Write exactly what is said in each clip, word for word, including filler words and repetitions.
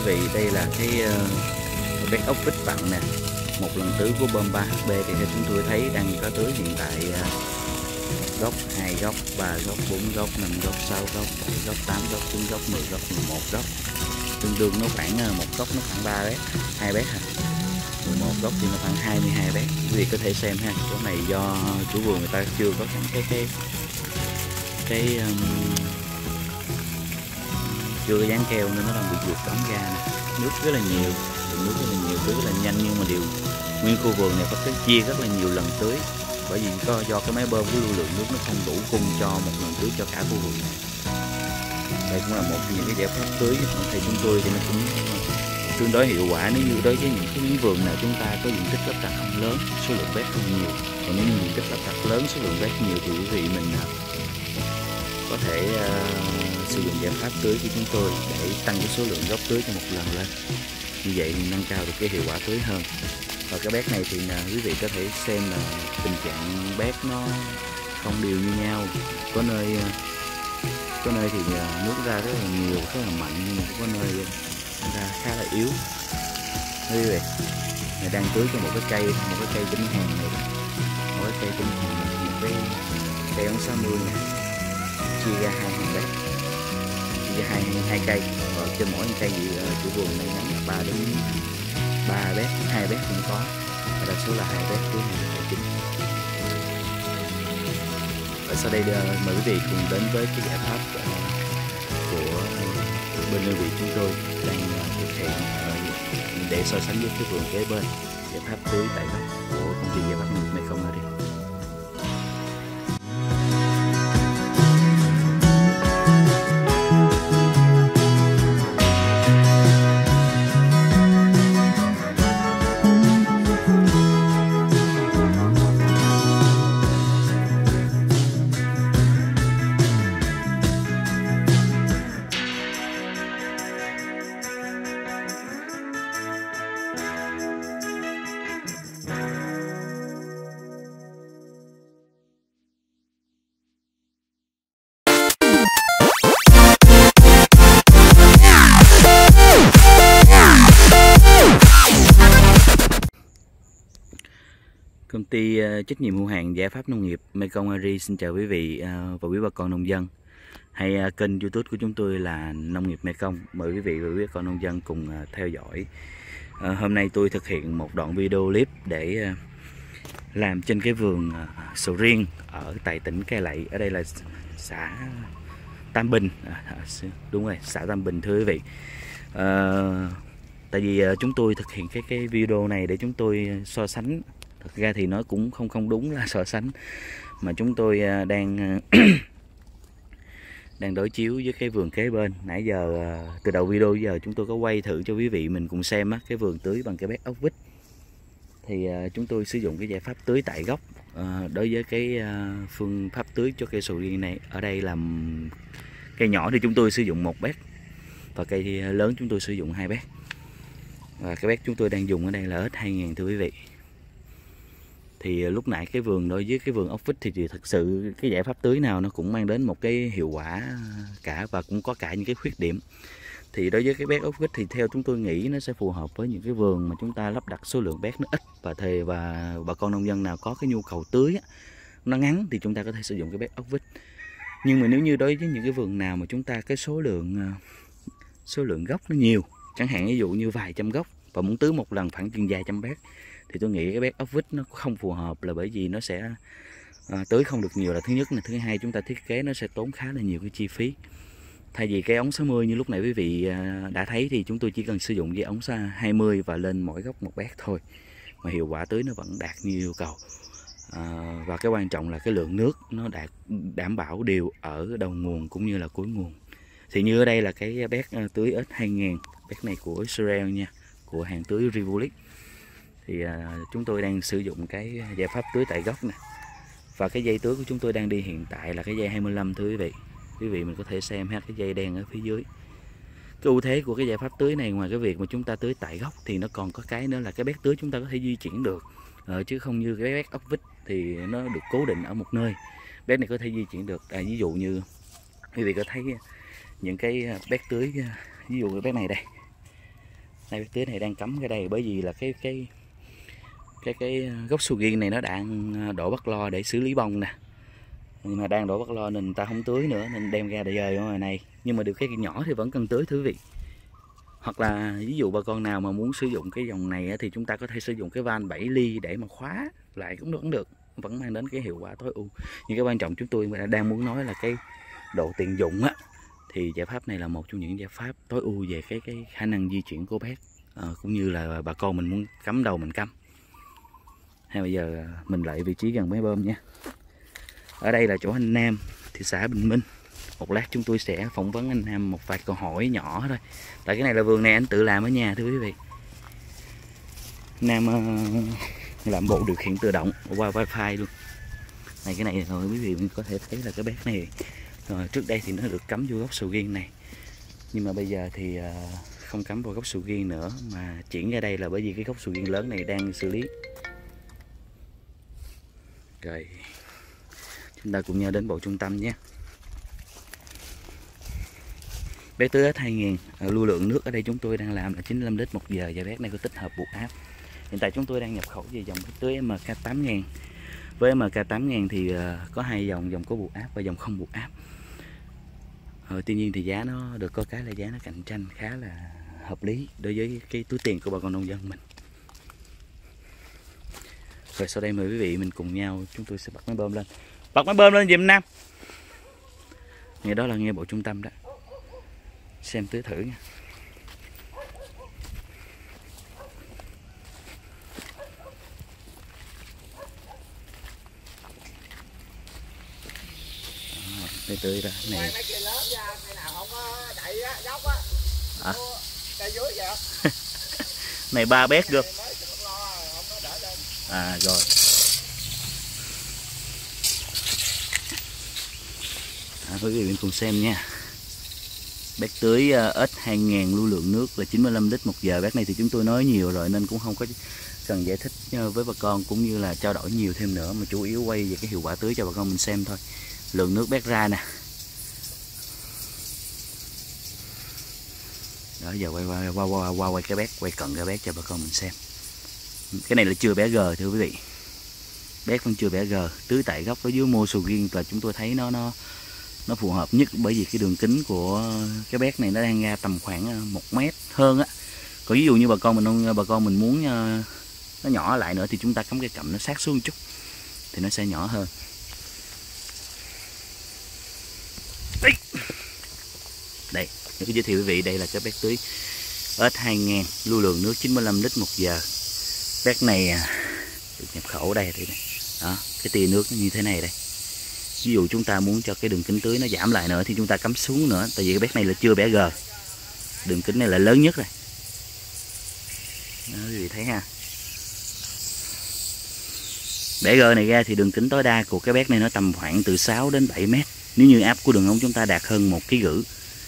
vị, đây là cái uh, bét ốc vít vặn nè. Một lần tưới của bơm ba H B thì theo chúng tôi thấy đang có tưới hiện tại uh, gốc, hai gốc, ba gốc, bốn gốc, năm gốc, sáu gốc, bảy gốc, tám gốc, chín gốc, mười gốc, mười một gốc. Tương đương nó khoảng uh, một gốc nó khoảng ba bét, hai bét hả? mười một gốc thì nó khoảng hai mươi hai bét. Quý vị có thể xem ha, chỗ này do chủ vườn người ta chưa có cái cái cái um, chưa có dán keo nên nó đang bị vượt đóng ra nè. Nước rất là nhiều, nước rất là nhiều, tưới rất là nhanh, nhưng mà điều nguyên khu vườn này có cái chia rất là nhiều lần tưới, bởi vì có do cái máy bơm với lưu lượng nước nó không đủ cung cho một lần tưới cho cả khu vườn này. Đây cũng là một trong những cái giải pháp tưới thì chúng tôi thì nó cũng tương đối hiệu quả nếu như đối với những cái miếng vườn nào chúng ta có diện tích lắp đặt không lớn, số lượng bét không nhiều. Còn nếu như diện tích lắp đặt lớn, số lượng bét nhiều thì quý vị mình có thể uh, sử dụng giải pháp tưới của chúng tôi để tăng cái số lượng gốc tưới cho một lần lên, như vậy thì nâng cao được cái hiệu quả tưới hơn. Và cái bét này thì uh, quý vị có thể xem là tình trạng bét nó không đều như nhau, có nơi uh, có nơi thì uh, nước ra rất là nhiều, rất là mạnh, nhưng mà có nơi ra khá là yếu. Quý vị này đang tưới cho một cái cây, một cái cây chính hàng này, một cái cây chính hàng này, một cái cây ống sáu mươi này, chia ra hai hàng bét, chia ra hai hai cây, và trên mỗi cây gì chủ vườn này nắm là ba đến ba bét, hai bét cũng có, và đa số là hai bét với hai bét chính. Và sau đây mời quý vị cùng đến với cái giải pháp của bên đơn vị chúng tôi đang thực hiện để so sánh với cái vườn kế bên, giải pháp tưới tại gốc của công ty giải pháp nông nghiệp Mekong Agri. Công ty uh, trách nhiệm hữu hạn giải pháp nông nghiệp Mekong Agri xin chào quý vị uh, và quý bà con nông dân hay uh, kênh YouTube của chúng tôi là Nông nghiệp Mekong. Mời quý vị và quý bà con nông dân cùng uh, theo dõi. Uh, hôm nay tôi thực hiện một đoạn video clip để uh, làm trên cái vườn uh, sầu riêng ở tại tỉnh Cai Lậy. Ở đây là xã Tam Bình, à, đúng rồi, xã Tam Bình thưa quý vị. Uh, tại vì uh, chúng tôi thực hiện cái cái video này để chúng tôi so sánh. Thực ra thì nó cũng không không đúng là so sánh, mà chúng tôi đang đang đối chiếu với cái vườn kế bên. Nãy giờ từ đầu video giờ chúng tôi có quay thử cho quý vị mình cùng xem á, cái vườn tưới bằng cái bét ốc vít. Thì chúng tôi sử dụng cái giải pháp tưới tại gốc đối với cái phương pháp tưới cho cây sầu riêng này. Ở đây là cây nhỏ thì chúng tôi sử dụng một bét, và cây lớn chúng tôi sử dụng hai bét. Và cái bét chúng tôi đang dùng ở đây là S hai nghìn thưa quý vị. Thì lúc nãy cái vườn đối với cái vườn ốc vít thì, thì thật sự cái giải pháp tưới nào nó cũng mang đến một cái hiệu quả cả, và cũng có cả những cái khuyết điểm. Thì đối với cái bét ốc vít thì theo chúng tôi nghĩ nó sẽ phù hợp với những cái vườn mà chúng ta lắp đặt số lượng bét nó ít, và thề và bà con nông dân nào có cái nhu cầu tưới nó ngắn thì chúng ta có thể sử dụng cái bét ốc vít. Nhưng mà nếu như đối với những cái vườn nào mà chúng ta cái số lượng số lượng gốc nó nhiều, chẳng hạn ví dụ như vài trăm gốc và muốn tưới một lần khoảng chừng vài trăm bét, thì tôi nghĩ cái bét ốc vít nó không phù hợp, là bởi vì nó sẽ à, tưới không được nhiều là thứ nhất, là thứ hai chúng ta thiết kế nó sẽ tốn khá là nhiều cái chi phí. Thay vì cái ống sáu mươi như lúc nãy quý vị à, đã thấy thì chúng tôi chỉ cần sử dụng với ống hai mươi và lên mỗi gốc một bét thôi, mà hiệu quả tưới nó vẫn đạt như yêu cầu. À, và cái quan trọng là cái lượng nước nó đạt đảm bảo đều ở đầu nguồn cũng như là cuối nguồn. Thì như ở đây là cái bét tưới S hai nghìn, bét này của Israel nha, của hàng tưới Rivulic. Thì à, chúng tôi đang sử dụng cái giải pháp tưới tại gốc nè, và cái dây tưới của chúng tôi đang đi hiện tại là cái dây hai mươi lăm thưa quý vị. Quý vị mình có thể xem ha, cái dây đen ở phía dưới. Cái ưu thế của cái giải pháp tưới này, ngoài cái việc mà chúng ta tưới tại gốc thì nó còn có cái nữa là cái bét tưới chúng ta có thể di chuyển được, ờ, chứ không như cái bét ốc vít thì nó được cố định ở một nơi. Bét này có thể di chuyển được, à, ví dụ như quý vị có thấy những cái bét tưới, ví dụ cái bét này đây, Đây bét tưới này đang cắm cái đây bởi vì là cái cái cái cái gốc sầu riêng này nó đang đổ bắt lo để xử lý bông nè, nhưng mà đang đổ bắt lo nên người ta không tưới nữa nên đem ra để dời ở ngoài này. Nhưng mà được cái nhỏ thì vẫn cần tưới thưa quý vị. Hoặc là ví dụ bà con nào mà muốn sử dụng cái dòng này thì chúng ta có thể sử dụng cái van bảy ly để mà khóa lại cũng vẫn được, vẫn mang đến cái hiệu quả tối ưu. Nhưng cái quan trọng chúng tôi đang muốn nói là cái độ tiện dụng á, thì giải pháp này là một trong những giải pháp tối ưu về cái cái khả năng di chuyển của bét, à, cũng như là bà con mình muốn cắm đầu mình cắm. Hay bây giờ mình lại vị trí gần máy bơm nha. Ở đây là chỗ anh Nam, thị xã Bình Minh. Một lát chúng tôi sẽ phỏng vấn anh Nam một vài câu hỏi nhỏ thôi. Tại cái này là vườn này anh tự làm ở nhà thưa quý vị. Nam uh, làm bộ điều khiển tự động qua wifi luôn. Này cái này rồi quý vị mình có thể thấy là cái bét này rồi trước đây thì nó được cắm vô gốc sầu riêng này. Nhưng mà bây giờ thì uh, không cắm vào gốc sầu riêng nữa mà chuyển ra đây là bởi vì cái gốc sầu riêng lớn này đang xử lý. Rồi chúng ta cùng nhau đến bộ trung tâm nhé. Bét tưới ét hai nghìn, lưu lượng nước ở đây chúng tôi đang làm là chín mươi lăm lít một giờ và bét này có tích hợp buộc áp. Hiện tại chúng tôi đang nhập khẩu về dòng bét tưới em ca tám nghìn. Với em ca tám nghìn thì có hai dòng, dòng có buộc áp và dòng không buộc áp. Ờ, tuy nhiên thì giá nó được có cái là giá nó cạnh tranh khá là hợp lý đối với cái túi tiền của bà con nông dân mình. Rồi sau đây mời quý vị mình cùng nhau chúng tôi sẽ bắt máy bơm lên. Bật máy bơm lên giùm Nam. Nghe đó là nghe bộ trung tâm đó. Xem tưới thử nha. Đây tưới ra này. À. Này ba bét gom. À rồi. À, quý vị mình cùng xem nha. Bét tưới ét hai nghìn lưu lượng nước là chín mươi lăm lít một giờ. Bét này thì chúng tôi nói nhiều rồi nên cũng không có cần giải thích với bà con cũng như là trao đổi nhiều thêm nữa, mà chủ yếu quay về cái hiệu quả tưới cho bà con mình xem thôi. Lượng nước bét ra nè. Đó, giờ quay qua qua qua, qua quay cái bét, quay cận cái bét cho bà con mình xem. Cái này là chưa bẻ G thưa quý vị. Bét vẫn chưa bẻ G, tưới tại gốc ở dưới mô sầu riêng là chúng tôi thấy nó nó nó phù hợp nhất, bởi vì cái đường kính của cái bét này nó đang ra tầm khoảng một mét hơn á. Còn ví dụ như bà con mình bà con mình muốn nó nhỏ lại nữa thì chúng ta cắm cái cặm nó sát xuống một chút thì nó sẽ nhỏ hơn. Đây, tôi giới thiệu quý vị, đây là cái bét tưới ét hai nghìn lưu lượng nước chín mươi lăm lít một giờ. Bét này được nhập khẩu ở đây thì này. Đó, cái tia nước nó như thế này đây. Ví dụ chúng ta muốn cho cái đường kính tưới nó giảm lại nữa thì chúng ta cắm xuống nữa, tại vì cái bét này là chưa bẻ G. Đường kính này là lớn nhất rồi. Đó, quý vị thấy ha. Bẻ G này ra thì đường kính tối đa của cái bét này nó tầm khoảng từ sáu đến bảy mét. Nếu như áp của đường ống chúng ta đạt hơn một ký rưỡi.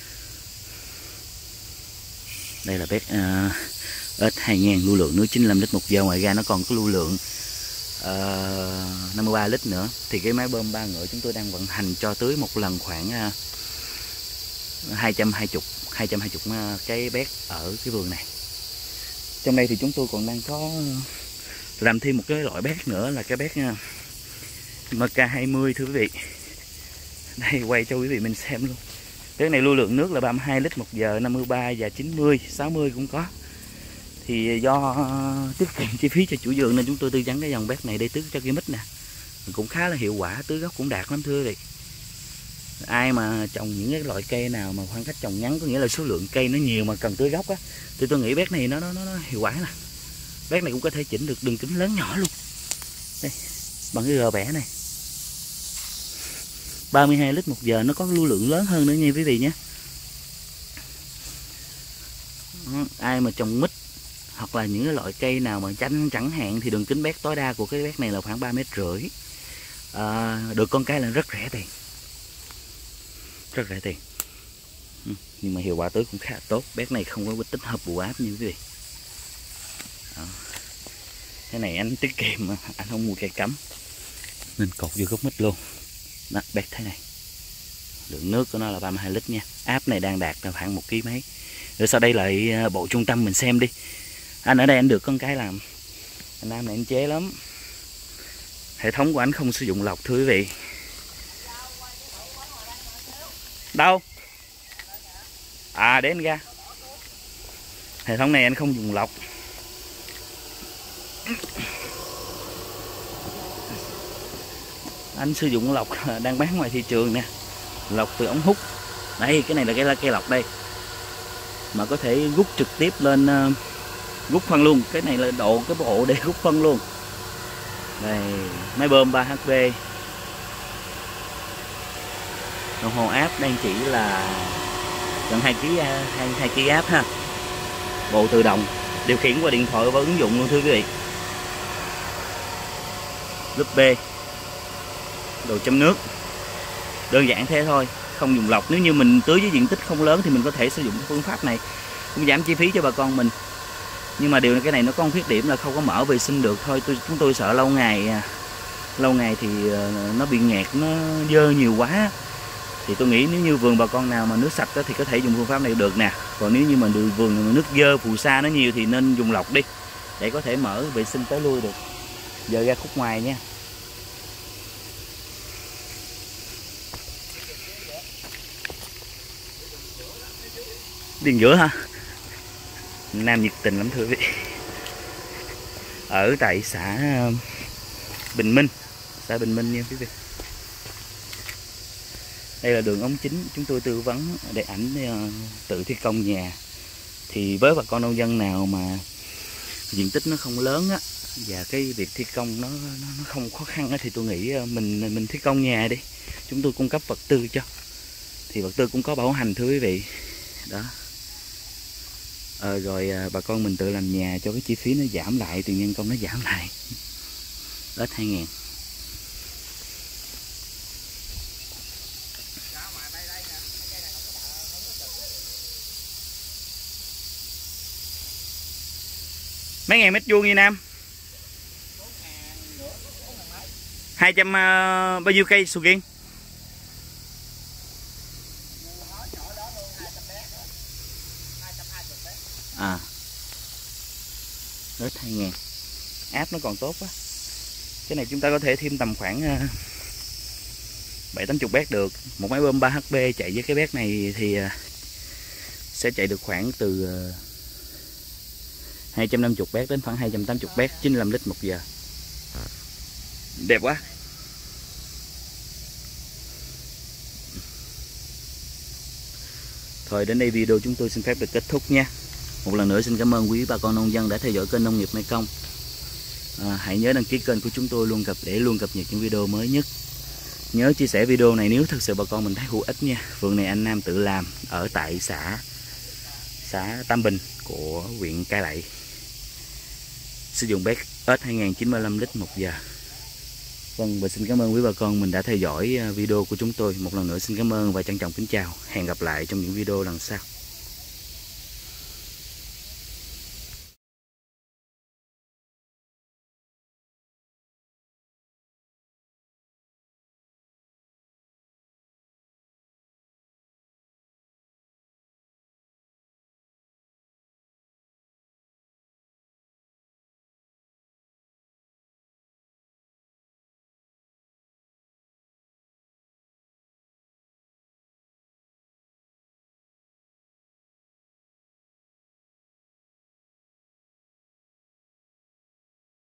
Đây là bét uh, ét hai nghìn lưu lượng nước chín mươi lăm lít một giờ. Ngoài ra nó còn có lưu lượng uh, năm mươi ba lít nữa. Thì cái máy bơm ba ngựa chúng tôi đang vận hành cho tưới một lần khoảng uh, hai trăm hai mươi cái bét ở cái vườn này. Trong đây thì chúng tôi còn đang có làm thêm một cái loại bét nữa là cái bét uh, em ca hai mươi thưa quý vị. Đây quay cho quý vị mình xem luôn. Cái này lưu lượng nước là ba mươi hai lít một giờ, năm mươi ba và chín mươi, sáu mươi cũng có. Thì do tiết kiệm chi phí cho chủ vườn nên chúng tôi tư vấn cái dòng bét này để tưới cho cây mít nè. Cũng khá là hiệu quả, tưới gốc cũng đạt lắm thưa quý vị. Ai mà trồng những cái loại cây nào mà khoảng cách trồng ngắn, có nghĩa là số lượng cây nó nhiều mà cần tưới gốc á, thì tôi nghĩ bét này nó nó nó, nó hiệu quả nè. Bét này cũng có thể chỉnh được đường kính lớn nhỏ luôn. Đây, bằng cái gờ bẻ này. ba mươi hai lít một giờ, nó có lưu lượng lớn hơn nữa nha quý vị nhé. Ai mà trồng mít hoặc là những cái loại cây nào mà chanh chẳng hạn thì đường kính bét tối đa của cái bét này là khoảng ba mét rưỡi. À, được con cái là rất rẻ tiền, rất rẻ tiền. Nhưng mà hiệu quả tưới cũng khá tốt. Bét này không có tích hợp bù áp như quý vị. Đó. Cái này anh tiết kiệm mà anh không mua cây cắm nên cột vô gốc mít luôn. Đó, bét thế này. Lượng nước của nó là ba mươi hai lít nha. Áp này đang đạt là khoảng một ký mấy. Rồi sau đây lại bộ trung tâm mình xem đi. Anh ở đây anh được con cái làm anh Nam này anh chế lắm. Hệ thống của anh không sử dụng lọc thưa quý vị. Đâu? À để anh ra. Hệ thống này anh không dùng lọc. Anh sử dụng lọc đang bán ngoài thị trường nè. Lọc từ ống hút. Đây cái này là cái là cây lọc đây. Mà có thể rút trực tiếp lên uh, rút phân luôn. Cái này là độ cái bộ để rút phân luôn. Đây máy bơm ba H P. Đồng hồ áp đang chỉ là gần hai ki lô gam hai ki lô gam áp ha. Bộ tự động điều khiển qua điện thoại và ứng dụng luôn thưa quý vị. Lúp B, đồ châm nước, đơn giản thế thôi, không dùng lọc. Nếu như mình tưới với diện tích không lớn thì mình có thể sử dụng phương pháp này, cũng giảm chi phí cho bà con mình. Nhưng mà điều cái này nó có một khuyết điểm là không có mở vệ sinh được thôi. Tôi, chúng tôi sợ lâu ngày lâu ngày thì nó bị nghẹt, nó dơ nhiều quá. Thì tôi nghĩ nếu như vườn bà con nào mà nước sạch đó, thì có thể dùng phương pháp này được nè. Còn nếu như mà vườn nước dơ phù sa nó nhiều thì nên dùng lọc đi, để có thể mở vệ sinh tới lui được. Giờ ra khúc ngoài nha. Điền giữa ha. Nam nhiệt tình lắm thưa quý vị. Ở tại xã Bình Minh, xã Bình Minh nha quý vị. Đây là đường ống chính, chúng tôi tư vấn để ảnh tự thi công nhà. Thì với bà con nông dân nào mà diện tích nó không lớn á, và cái việc thi công nó nó, nó không khó khăn á, thì tôi nghĩ mình mình thi công nhà đi. Chúng tôi cung cấp vật tư cho. Thì vật tư cũng có bảo hành thưa quý vị. Đó. À, rồi bà con mình tự làm nhà cho cái chi phí nó giảm lại, tiền nhân công nó giảm lại. Ít hai ngàn. Mấy ngàn mét vuông vậy Nam? Hai trăm uh, bao nhiêu cây sầu riêng? À, hết hai ngàn. Áp nó còn tốt quá. Cái này chúng ta có thể thêm tầm khoảng uh, bảy tám chục béc được. Một máy bơm ba H P chạy với cái béc này thì uh, sẽ chạy được khoảng từ uh, hai trăm năm mươi béc đến khoảng hai trăm tám mươi béc, chín mươi lăm lít một giờ. Đẹp quá. Thôi đến đây video chúng tôi xin phép được kết thúc nha. Một lần nữa xin cảm ơn quý bà con nông dân đã theo dõi kênh Nông nghiệp Mekong. À, hãy nhớ đăng ký kênh của chúng tôi luôn cập để luôn cập nhật những video mới nhất. Nhớ chia sẻ video này nếu thật sự bà con mình thấy hữu ích nha. Vườn này anh Nam tự làm ở tại xã xã Tam Bình của huyện Cai Lậy. Sử dụng béc ét hai nghìn chín mươi lăm lít một giờ. Vâng, và xin cảm ơn quý bà con mình đã theo dõi video của chúng tôi. Một lần nữa xin cảm ơn và trân trọng kính chào. Hẹn gặp lại trong những video lần sau.